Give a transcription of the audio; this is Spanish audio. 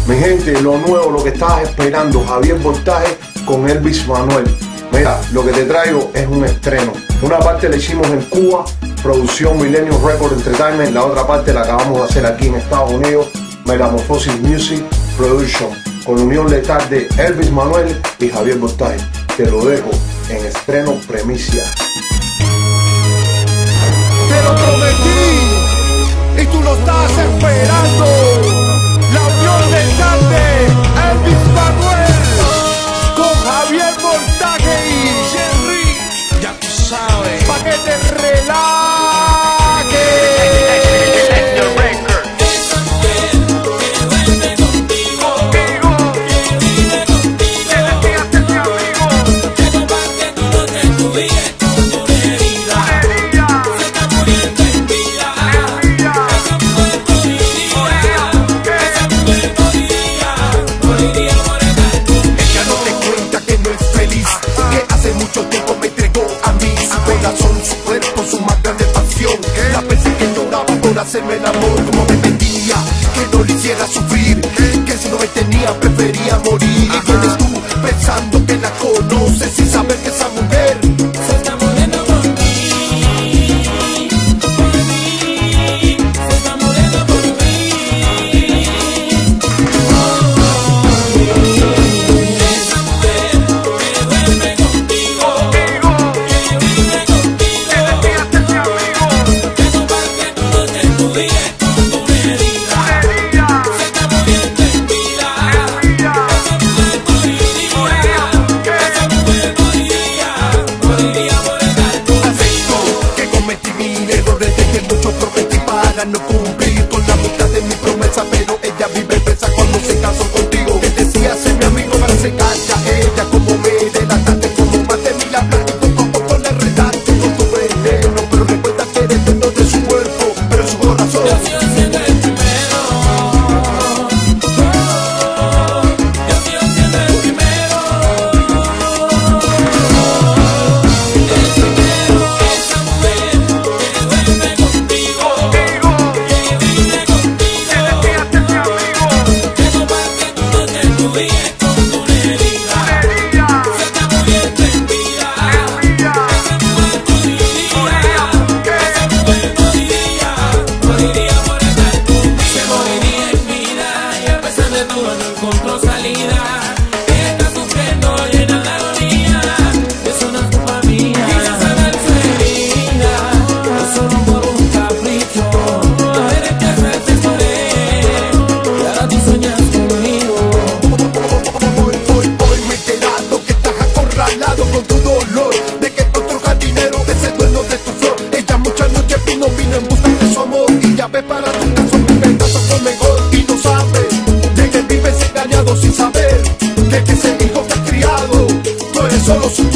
Mi gente, lo nuevo, lo que estabas esperando, Javier Voltaje con Elvis Manuel. Mira, lo que te traigo es un estreno. Una parte la hicimos en Cuba, producción Millennium Record Entertainment. La otra parte la acabamos de hacer aquí en Estados Unidos, Metamorphosis Music Production, con unión letal de Elvis Manuel y Javier Voltaje. Te lo dejo en estreno primicia. Te lo prometí y tú lo estás esperando. La unión letal de Elvis Manuel con Javier Voltaje y Jerry. Ya tú sabes, pa' que te relajes. Su cuerpo, su más grande pasión. La veces que lloraba por hacerme el amor, como me pedía que no le hiciera sufrir, que si no me tenía prefería morir. Y vienes tú pensando que la conoces sin saber que esa mujer se está muriendo por mí, se está muriendo por mí. Esa mujer que duerme contigo, no cumplir con la mitad de mi promesa, pero ella vive presa cuando se casó contigo. Te decía ser mi amigo para acercarte a ella, como me delataste, como más de mí la plata y poco a poco le redaste con tu veneno. Pero recuerda que eres dentro de su cuerpo, pero su corazón yo sigo siendo el primero. Yo sigo siendo el primero. El primero, esa mujer que duerme contigo. Con tu dolor de que otro jardinero es el dueño de tu flor. Ella muchas noches vino en busca de su amor, y ya ve para tu caso mi pedazo fue mejor. Y no sabe de que vives engañado sin saber que ese hijo te ha criado no es solo su